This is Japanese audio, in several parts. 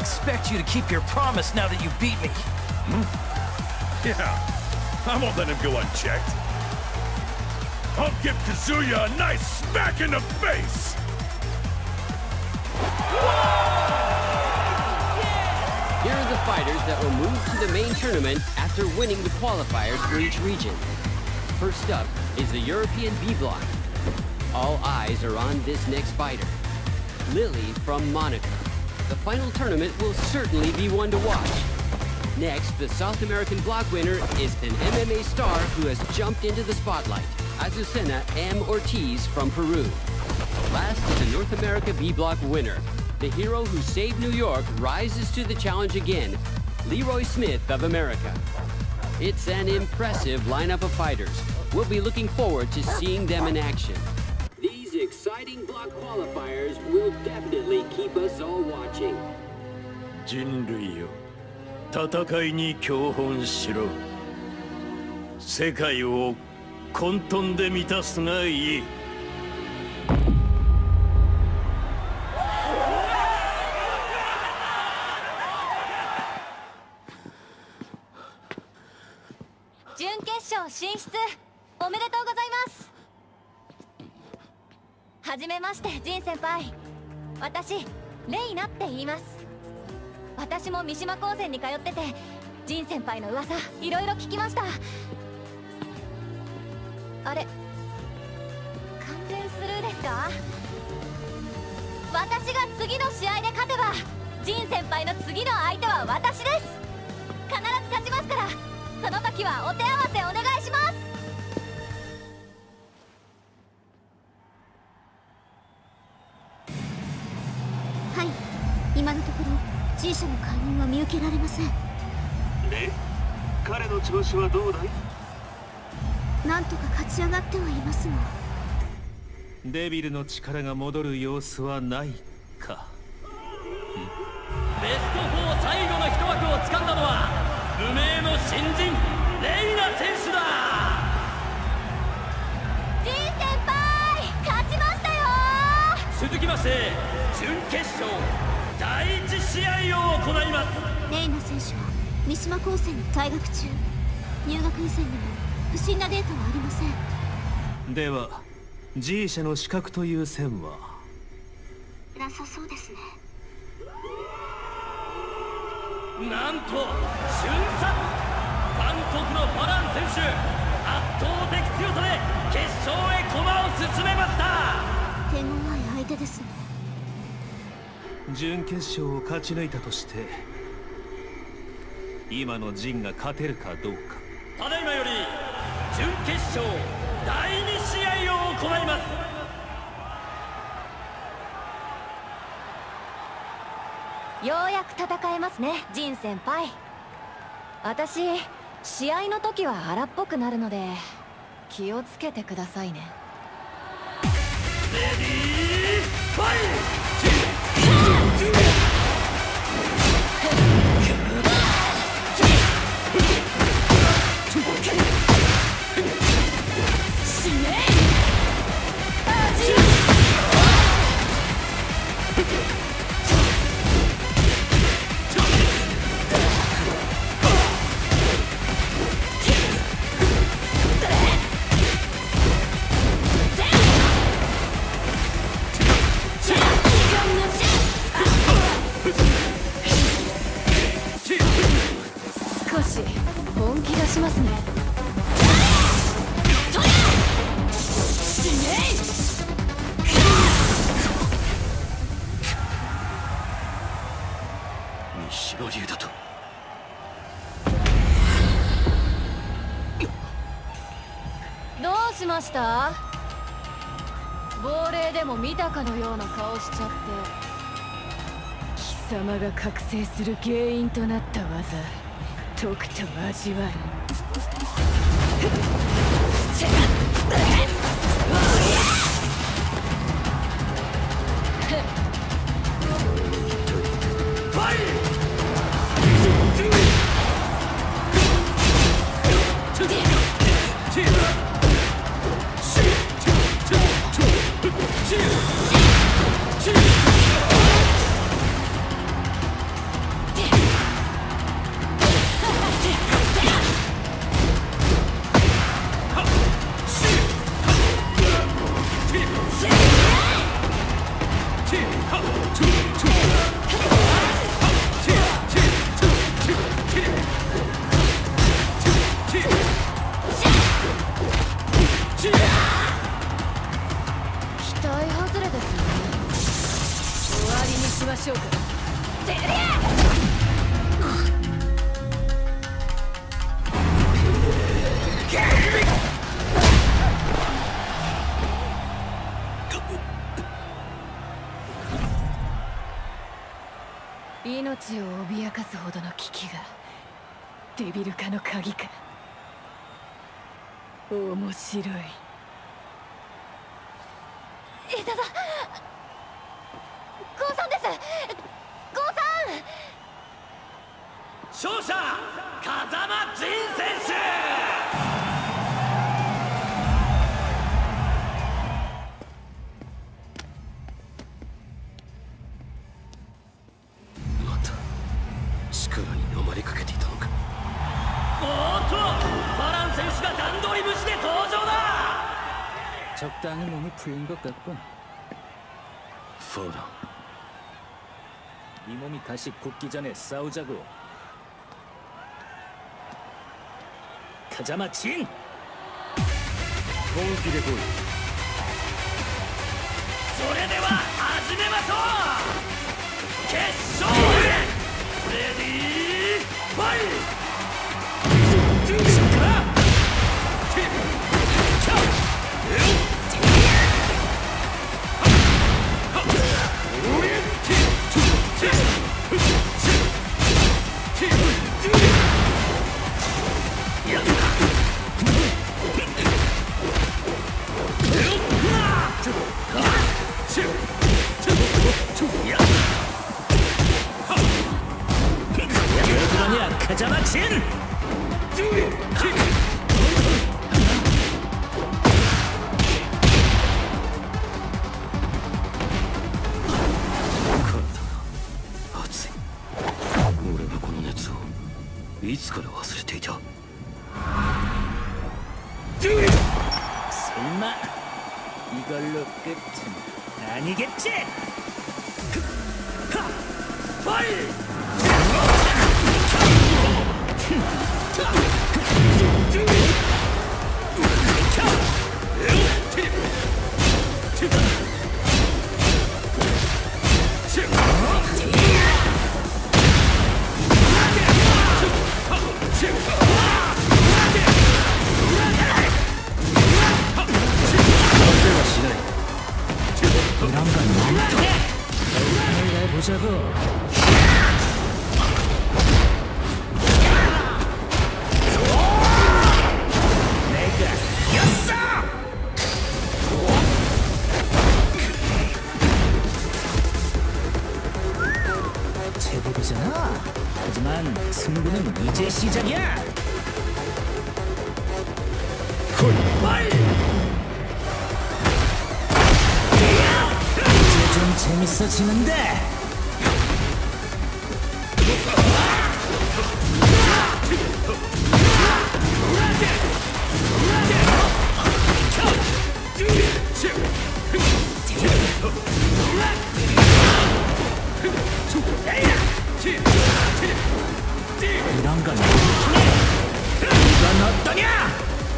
expect you to keep your promise now that you beat me. Yeah, I won't let him go unchecked. I'll give Kazuya a nice smack in the face! Here are the fighters that will move to the main tournament after winning the qualifiers for each region. First up is the European B block. All eyes are on this next fighter, Lily from Monaco. The final tournament will certainly be one to watch. Next, the South American block winner is an MMA star who has jumped into the spotlight, Azucena M. Ortiz from Peru. Last is the North America B block winner. The hero who saved New York rises to the challenge again, Leroy Smith of America. It's an impressive lineup of fighters. We'll be looking forward to seeing them in action. These exciting block qualifiers will definitely keep us all watching. 人類よ、戦いに教本しろ。世界を混沌で満たすがいい。 準決勝進出おめでとうございます。はじめまして、ジン先輩。私レイナって言います。私も三島高専に通ってて、ジン先輩の噂いろいろ聞きました。あれ、完全スルーですか？私が次の試合で勝てば、ジン先輩の次の相手は私です。必ず勝ちますから、その時はお手合わせお願いします。 はい、今のところ G 社の介入は見受けられません。 で、彼の調子はどうだい？ なんとか勝ち上がってはいますが、 デビルの力が戻る様子はないか。 ベスト4最後の一枠を掴んだのは無名の新人レイナ選手だ。 ジン先輩、勝ちましたよ。 続きまして準決勝第1試合を行います。 レイナ選手は三島高専に退学中。入学以前にも不審なデータはありません。 では G 社の資格という線はなさそうですね。 なんと瞬殺、韓国のファラン選手、圧倒的強さで決勝へ駒を進めました。 手強い相手ですね。 準決勝を勝ち抜いたとして今のジンが勝てるかどうか。 ただいまより準決勝第2試合を行います。 ようやく戦えますね、ジン先輩。私試合の時は荒っぽくなるので気をつけてくださいね。 レディーファイト。 少し本気出しますね。 西野流だと。 どうしました？亡霊でも見たかのような顔しちゃって。貴様が覚醒する原因となった技、とくと味わう。 しょうか。てりゃ命を脅かすほどの危機がデビル化の鍵か。面白い。いただゴーさんです。ゴーさん。 勝者風間仁選手。 力に飲まれかけていたのか。 おっとバラン選手が段取り無視で登場だ。 적당히 몸이 풀린 것 같군. ファラン、 이 몸이 다시 굳기 전에 싸우자고. 가자마 진! 本気で来い。 それでは始めましょう。決勝へレディーファイト。 가자마 진! 熱い。俺はこの熱をいつから忘れていた。 설마 이걸로 끝은 아니겠지? ファイト。 제법이잖아. 하지만 승부는 이제 시작이야. 이제 좀 재밌어지는데. 이런 건 이건 어떠냐?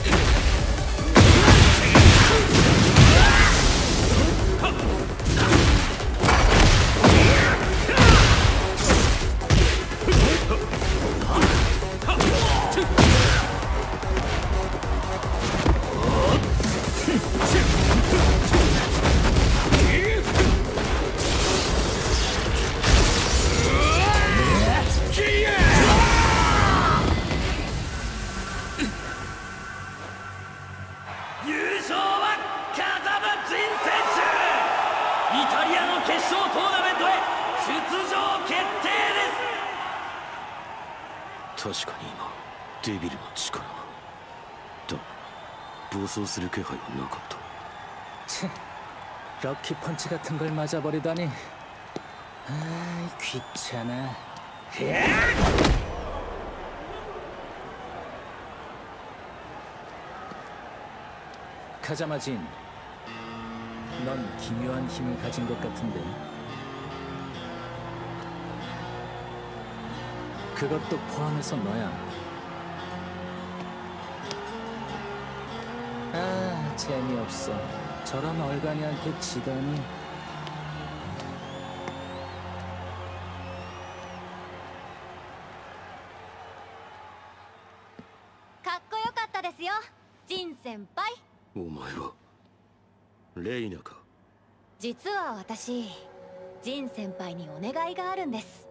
確かに今デビルの力が暴走する気配はなかった。 치, 럭키 펀치 같은 걸 맞아버리다니. 아이 귀찮아. 가자마진, 넌 기묘한 힘을 가진 것 같은데. 그것도 포함해서 너야. 아, 재미없어. 저런 얼간이한테 지다니. ジン先輩。 お前はレイナか。 実は私ジン先輩にお願いがあるんです。